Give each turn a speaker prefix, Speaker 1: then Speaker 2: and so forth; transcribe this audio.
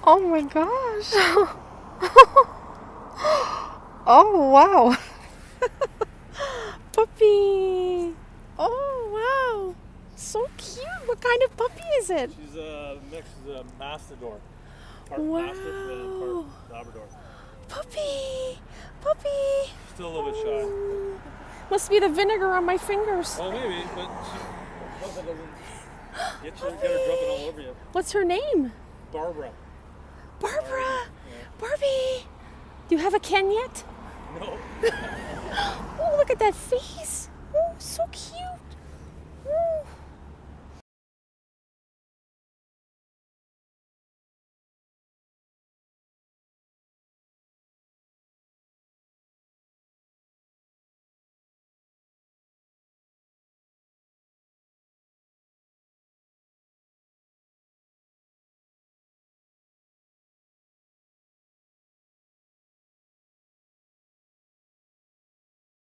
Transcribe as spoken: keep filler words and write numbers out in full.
Speaker 1: Oh my gosh. Oh wow. Puppy. Oh wow. So cute. What kind of puppy is it?
Speaker 2: She's a mix, she's a Mastador. Part
Speaker 1: Wow.
Speaker 2: Mastiff and part Labrador.
Speaker 1: Puppy. Puppy.
Speaker 2: Still a little bit shy.
Speaker 1: Must be the vinegar on my fingers.
Speaker 2: Well, maybe, but she hope that doesn't get, you, get her dropping all over you.
Speaker 1: What's her name?
Speaker 2: Barbara.
Speaker 1: Barbara.
Speaker 2: Yeah.
Speaker 1: Barbie. Do you have a Ken yet?
Speaker 2: No.
Speaker 1: Oh, look at that face. Oh, so cute.